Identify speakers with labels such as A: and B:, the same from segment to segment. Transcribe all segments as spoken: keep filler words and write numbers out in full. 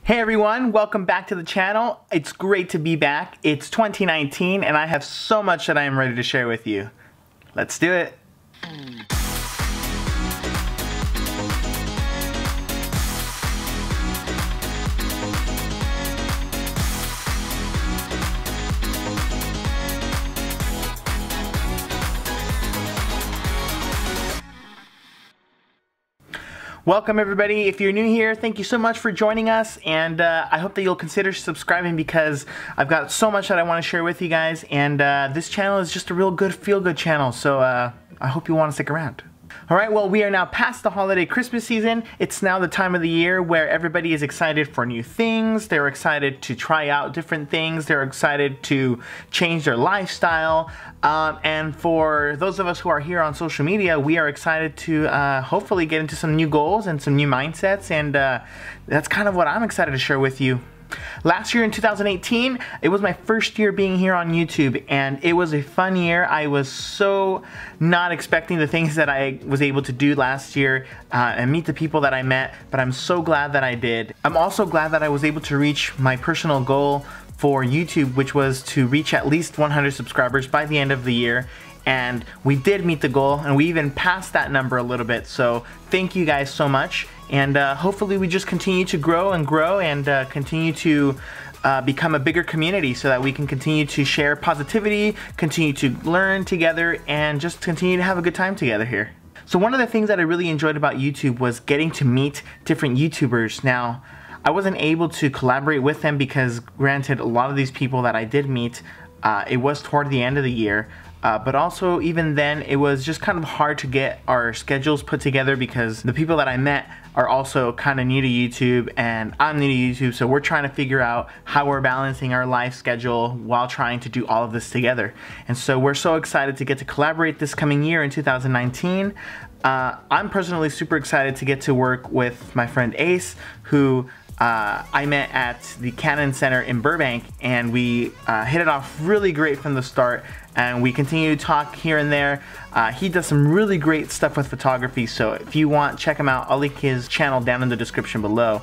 A: Hey everyone, welcome back to the channel. It's great to be back. It's twenty nineteen and I have so much that I am ready to share with you. Let's do it. Welcome everybody. If you're new here, thank you so much for joining us, and uh, I hope that you'll consider subscribing because I've got so much that I want to share with you guys, and uh, this channel is just a real good feel-good channel, so uh, I hope you want to stick around. Alright, well, we are now past the holiday Christmas season. It's now the time of the year where everybody is excited for new things. They're excited to try out different things. They're excited to change their lifestyle. Um, and for those of us who are here on social media, we are excited to uh, hopefully get into some new goals and some new mindsets. And uh, that's kind of what I'm excited to share with you. Last year in two thousand eighteen, it was my first year being here on YouTube, and it was a fun year. I was so not expecting the things that I was able to do last year uh, and meet the people that I met, but I'm so glad that I did. I'm also glad that I was able to reach my personal goal for YouTube, which was to reach at least one hundred subscribers by the end of the year. And we did meet the goal, and we even passed that number a little bit, so thank you guys so much, and uh, hopefully we just continue to grow and grow and uh, continue to uh, become a bigger community so that we can continue to share positivity, continue to learn together, and just continue to have a good time together here. So one of the things that I really enjoyed about YouTube was getting to meet different YouTubers. Now, I wasn't able to collaborate with them because, granted, a lot of these people that I did meet, uh, it was toward the end of the year. Uh, but also, even then, it was just kind of hard to get our schedules put together because the people that I met are also kind of new to YouTube, and I'm new to YouTube, so we're trying to figure out how we're balancing our life schedule while trying to do all of this together. And so we're so excited to get to collaborate this coming year in two thousand nineteen. Uh, I'm personally super excited to get to work with my friend Ace, who Uh, I met at the Canon Center in Burbank, and we uh, hit it off really great from the start, and we continue to talk here and there. Uh, he does some really great stuff with photography, so if you want, check him out. I'll link his channel down in the description below.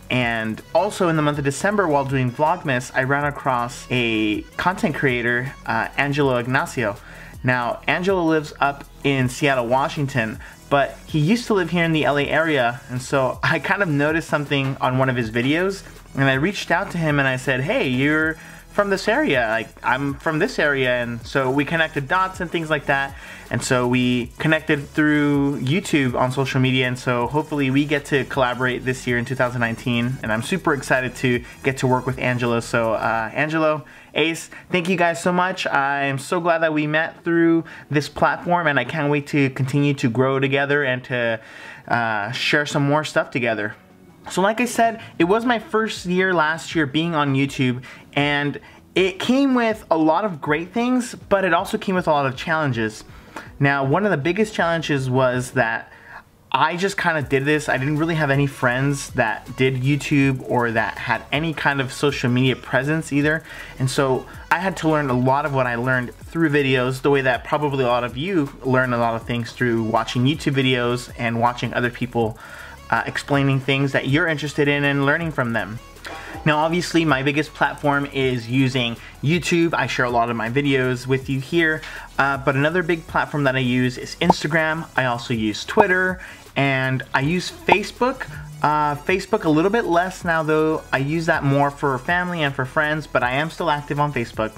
A: And also in the month of December, while doing Vlogmas, I ran across a content creator, uh, Angelo Ignacio. Now, Angelo lives up in Seattle, Washington, but he used to live here in the L A area, and so I kind of noticed something on one of his videos, and I reached out to him and I said, hey, you're from this area, like I'm from this area, and so we connected dots and things like that, and so we connected through YouTube on social media, and so hopefully we get to collaborate this year in two thousand nineteen, and I'm super excited to get to work with Angelo. So uh, Angelo, Ace, thank you guys so much. I'm so glad that we met through this platform, and I can't wait to continue to grow together and to uh, share some more stuff together. So like I said, it was my first year last year being on YouTube, and it came with a lot of great things, but it also came with a lot of challenges. Now, one of the biggest challenges was that I just kind of did this. I didn't really have any friends that did YouTube or that had any kind of social media presence either. And so I had to learn a lot of what I learned through videos, the way that probably a lot of you learn a lot of things through watching YouTube videos and watching other people uh, explaining things that you're interested in and learning from them. Now, obviously, my biggest platform is using YouTube. I share a lot of my videos with you here, uh, but another big platform that I use is Instagram. I also use Twitter, and I use Facebook. Uh, Facebook a little bit less now, though. I use that more for family and for friends, but I am still active on Facebook.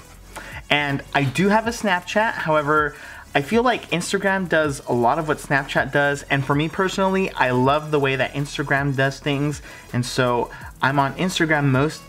A: And I do have a Snapchat, however, I feel like Instagram does a lot of what Snapchat does, and for me personally, I love the way that Instagram does things, and so I'm on Instagram most,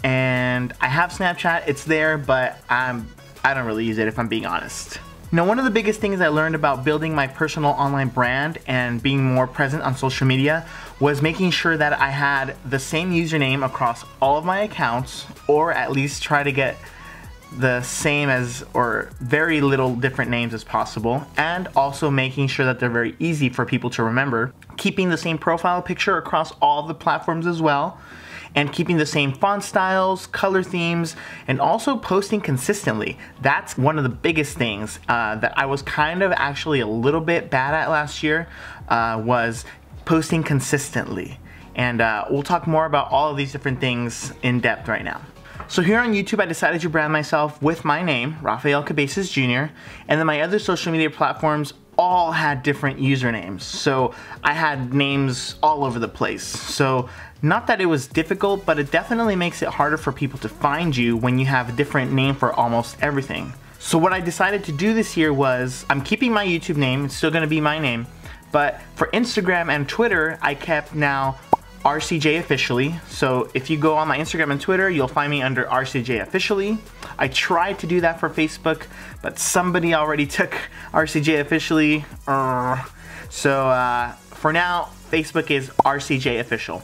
A: and I have Snapchat, it's there, but I'm, I don't really use it if I'm being honest. Now, one of the biggest things I learned about building my personal online brand and being more present on social media was making sure that I had the same username across all of my accounts, or at least try to get the same as or very little different names as possible, and also making sure that they're very easy for people to remember, keeping the same profile picture across all of the platforms as well, and keeping the same font styles, color themes, and also posting consistently. That's one of the biggest things uh, that I was kind of actually a little bit bad at last year, uh, was posting consistently. and uh, we'll talk more about all of these different things in depth right now. So here on YouTube, I decided to brand myself with my name, Rafael Cabezas Junior, and then my other social media platforms all had different usernames. So I had names all over the place. So not that it was difficult, but it definitely makes it harder for people to find you when you have a different name for almost everything. So what I decided to do this year was, I'm keeping my YouTube name, it's still gonna be my name, but for Instagram and Twitter, I kept now RCJofficially. So if you go on my Instagram and Twitter, you'll find me under RCJofficially. I tried to do that for Facebook, but somebody already took RCJofficially. Uh, so uh, for now, Facebook is RCJofficial.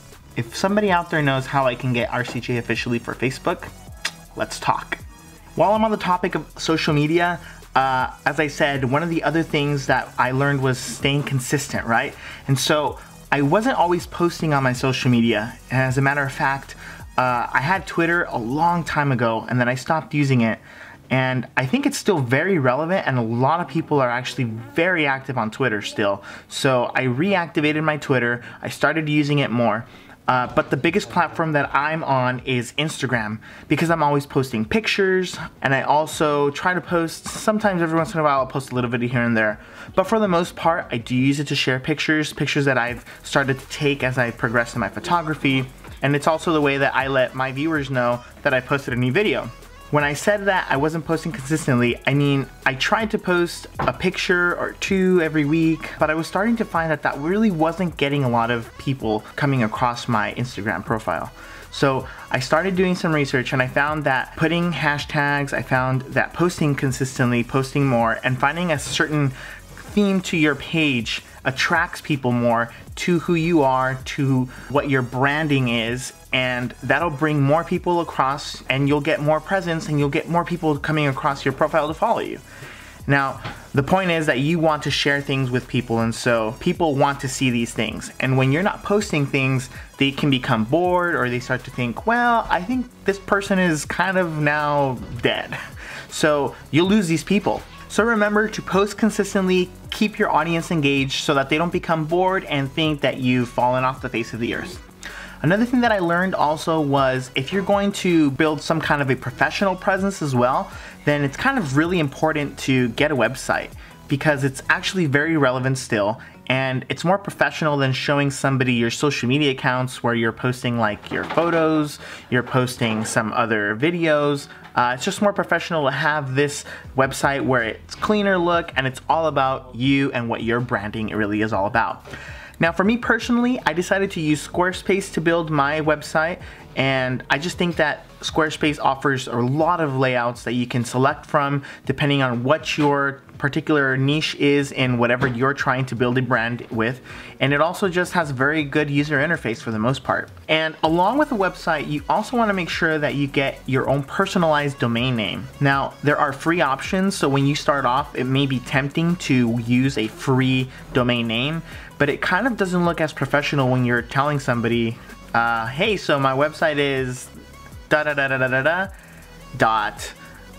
A: If somebody out there knows how I can get RCJofficially for Facebook, let's talk. While I'm on the topic of social media, uh, as I said, one of the other things that I learned was staying consistent, right? And so I wasn't always posting on my social media. And as a matter of fact, uh, I had Twitter a long time ago and then I stopped using it. And I think it's still very relevant and a lot of people are actually very active on Twitter still. So I reactivated my Twitter, I started using it more. Uh, but the biggest platform that I'm on is Instagram because I'm always posting pictures, and I also try to post, sometimes every once in a while I'll post a little video here and there. But for the most part, I do use it to share pictures, pictures that I've started to take as I progress in my photography. And it's also the way that I let my viewers know that I posted a new video. When I said that I wasn't posting consistently, I mean, I tried to post a picture or two every week, but I was starting to find that that really wasn't getting a lot of people coming across my Instagram profile. So I started doing some research and I found that putting hashtags, I found that posting consistently, posting more, and finding a certain theme to your page attracts people more to who you are, to what your branding is, and that'll bring more people across and you'll get more presence and you'll get more people coming across your profile to follow you. Now, the point is that you want to share things with people, and so people want to see these things. And when you're not posting things, they can become bored or they start to think, well, I think this person is kind of now dead. So you'll lose these people. So remember to post consistently, keep your audience engaged so that they don't become bored and think that you've fallen off the face of the earth. Another thing that I learned also was if you're going to build some kind of a professional presence as well, then it's kind of really important to get a website because it's actually very relevant still, and it's more professional than showing somebody your social media accounts where you're posting like your photos, you're posting some other videos. Uh, it's just more professional to have this website where it's cleaner look and it's all about you and what your branding really is all about. Now for me personally, I decided to use Squarespace to build my website, and I just think that Squarespace offers a lot of layouts that you can select from depending on what your particular niche is in whatever you're trying to build a brand with, and it also just has very good user interface for the most part. And along with the website, you also want to make sure that you get your own personalized domain name. Now there are free options, so when you start off it may be tempting to use a free domain name, but it kind of doesn't look as professional when you're telling somebody, uh, hey, so my website is da da da da da da da dot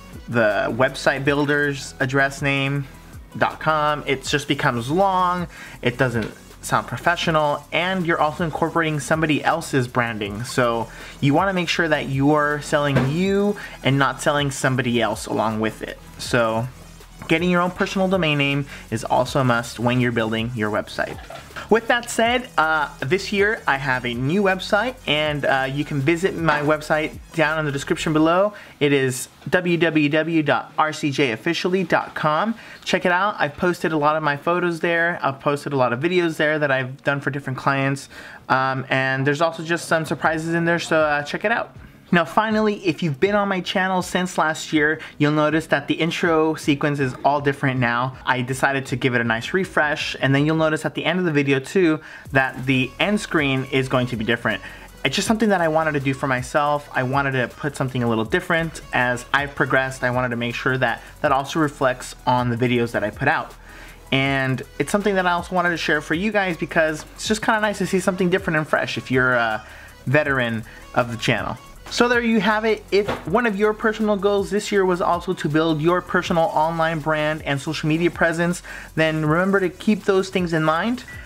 A: the website builder's address name dot com. It just becomes long, it doesn't sound professional, and you're also incorporating somebody else's branding. So you want to make sure that you're selling you and not selling somebody else along with it. So getting your own personal domain name is also a must when you're building your website. With that said, uh, this year I have a new website, and uh, you can visit my website down in the description below. It is w w w dot r c j officially dot com. Check it out. I've posted a lot of my photos there. I've posted a lot of videos there that I've done for different clients. Um, and there's also just some surprises in there, so uh, check it out. Now finally, if you've been on my channel since last year, you'll notice that the intro sequence is all different now. I decided to give it a nice refresh, and then you'll notice at the end of the video too that the end screen is going to be different. It's just something that I wanted to do for myself. I wanted to put something a little different. As I've progressed, I wanted to make sure that that also reflects on the videos that I put out. And it's something that I also wanted to share for you guys because it's just kind of nice to see something different and fresh if you're a veteran of the channel. So there you have it. If one of your personal goals this year was also to build your personal online brand and social media presence, then remember to keep those things in mind.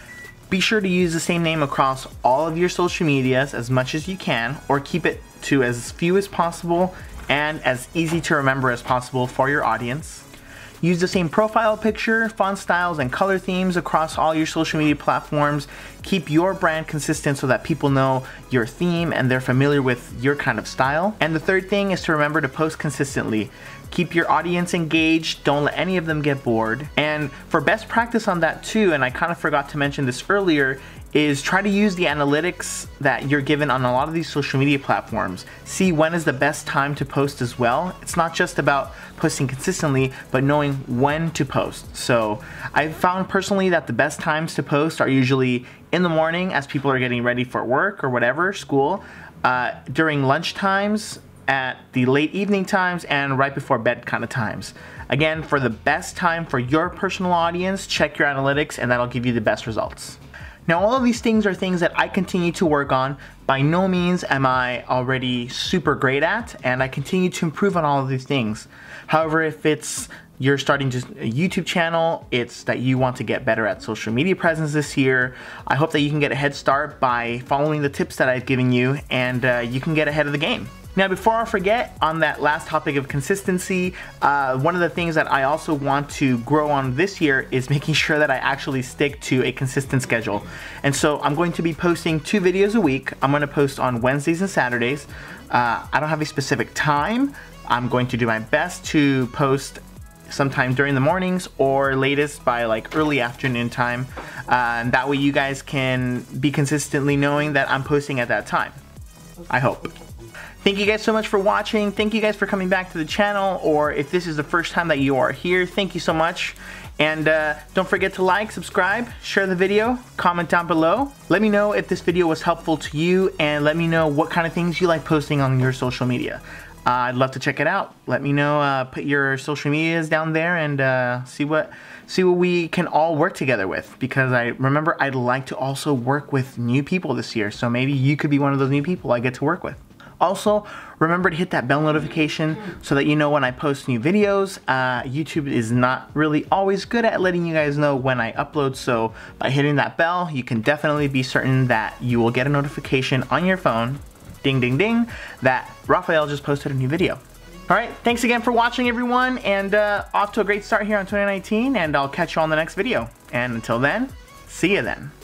A: Be sure to use the same name across all of your social medias as much as you can, or keep it to as few as possible and as easy to remember as possible for your audience. Use the same profile picture, font styles, and color themes across all your social media platforms. Keep your brand consistent so that people know your theme and they're familiar with your kind of style. And the third thing is to remember to post consistently. Keep your audience engaged, don't let any of them get bored. And for best practice on that too, and I kind of forgot to mention this earlier, is try to use the analytics that you're given on a lot of these social media platforms. See when is the best time to post as well. It's not just about posting consistently, but knowing when to post. So I've found personally that the best times to post are usually in the morning as people are getting ready for work or whatever, school, uh, during lunch times, at the late evening times, and right before bed kind of times. Again, for the best time for your personal audience, check your analytics and that'll give you the best results. Now, all of these things are things that I continue to work on. By no means am I already super great at, and I continue to improve on all of these things. However, if it's you're starting just a YouTube channel, it's that you want to get better at social media presence this year, I hope that you can get a head start by following the tips that I've given you, and uh, you can get ahead of the game. Now, before I forget, on that last topic of consistency, uh, one of the things that I also want to grow on this year is making sure that I actually stick to a consistent schedule. And so I'm going to be posting two videos a week. I'm going to post on Wednesdays and Saturdays. Uh, I don't have a specific time. I'm going to do my best to post sometime during the mornings or latest by like early afternoon time. Uh, and that way you guys can be consistently knowing that I'm posting at that time. I hope. Thank you guys so much for watching. Thank you guys for coming back to the channel, or if this is the first time that you are here, thank you so much. And uh, don't forget to like, subscribe, share the video, comment down below. Let me know if this video was helpful to you, and let me know what kind of things you like posting on your social media. Uh, I'd love to check it out. Let me know, uh, put your social medias down there, and uh, see what see what we can all work together with. Because I remember I'd like to also work with new people this year, so maybe you could be one of those new people I get to work with. Also, remember to hit that bell notification so that you know when I post new videos. Uh, YouTube is not really always good at letting you guys know when I upload, so by hitting that bell, you can definitely be certain that you will get a notification on your phone, ding ding ding, that Raphael just posted a new video. Alright, thanks again for watching everyone, and uh, off to a great start here on twenty nineteen, and I'll catch you on the next video. And until then, see you then.